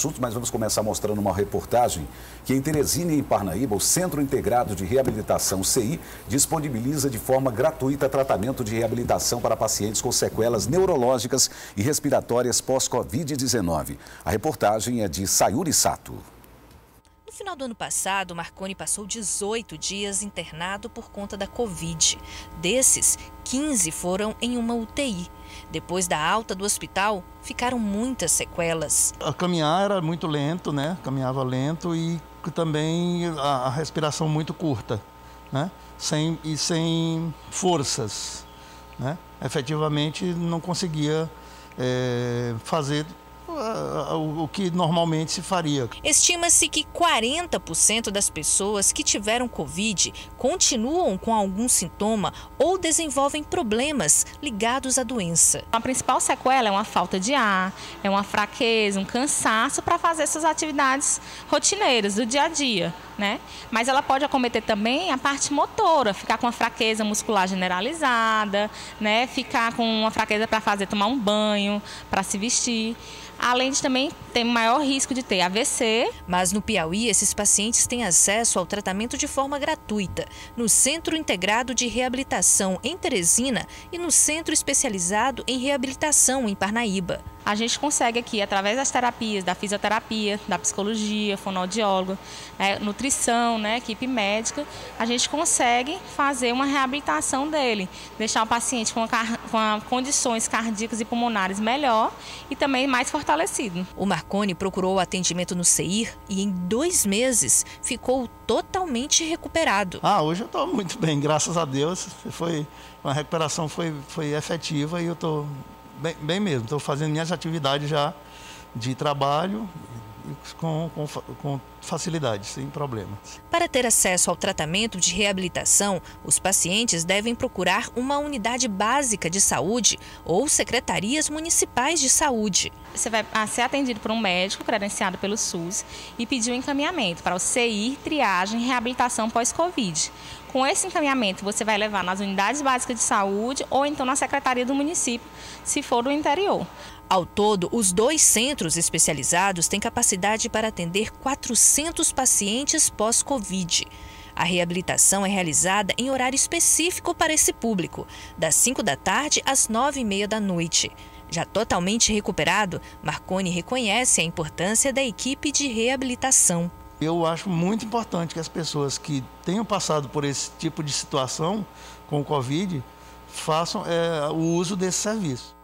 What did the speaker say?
assuntos, mas vamos começar mostrando uma reportagem que em Teresina e em Parnaíba, o Centro Integrado de Reabilitação, CI, disponibiliza de forma gratuita tratamento de reabilitação para pacientes com sequelas neurológicas e respiratórias pós-Covid-19. A reportagem é de Sayuri Sato. No final do ano passado, Marconi passou 18 dias internado por conta da Covid. Desses, 15 foram em uma UTI. Depois da alta do hospital, ficaram muitas sequelas. A caminhar era muito lento, né? Caminhava lento e também a respiração muito curta, né? Sem forças, né? Efetivamente não conseguia fazer o que normalmente se faria. Estima-se que 40% das pessoas que tiveram Covid continuam com algum sintoma ou desenvolvem problemas ligados à doença. A principal sequela é uma falta de ar, é uma fraqueza, um cansaço para fazer essas atividades rotineiras do dia a dia, né? Mas ela pode acometer também a parte motora, ficar com uma fraqueza muscular generalizada, né? Ficar com uma fraqueza para tomar um banho, para se vestir. Além de também ter maior risco de ter AVC. Mas no Piauí, esses pacientes têm acesso ao tratamento de forma gratuita, no Centro Integrado de Reabilitação em Teresina e no Centro Especializado em Reabilitação em Parnaíba. A gente consegue aqui, através das terapias, da fisioterapia, da psicologia, fonoaudiólogo, nutrição, né, equipe médica, a gente consegue fazer uma reabilitação dele, deixar o paciente com condições cardíacas e pulmonares melhor e também mais fortalecido. O Marconi procurou o atendimento no CEIR e em 2 meses ficou totalmente recuperado. Hoje eu estou muito bem, graças a Deus. A recuperação foi efetiva e eu estou bem mesmo. Estou fazendo minhas atividades já de trabalho com facilidade, sem problemas. Para ter acesso ao tratamento de reabilitação, os pacientes devem procurar uma unidade básica de saúde ou secretarias municipais de saúde. Você vai ser atendido por um médico credenciado pelo SUS e pedir um encaminhamento para o CI, triagem e reabilitação pós-Covid. Com esse encaminhamento, você vai levar nas unidades básicas de saúde ou então na secretaria do município, se for do interior. Ao todo, os 2 centros especializados têm capacidade para atender 400 pacientes pós-Covid. A reabilitação é realizada em horário específico para esse público, das 5 da tarde às 9h30 da noite. Já totalmente recuperado, Marconi reconhece a importância da equipe de reabilitação. Eu acho muito importante que as pessoas que tenham passado por esse tipo de situação com o Covid façam o uso desse serviço.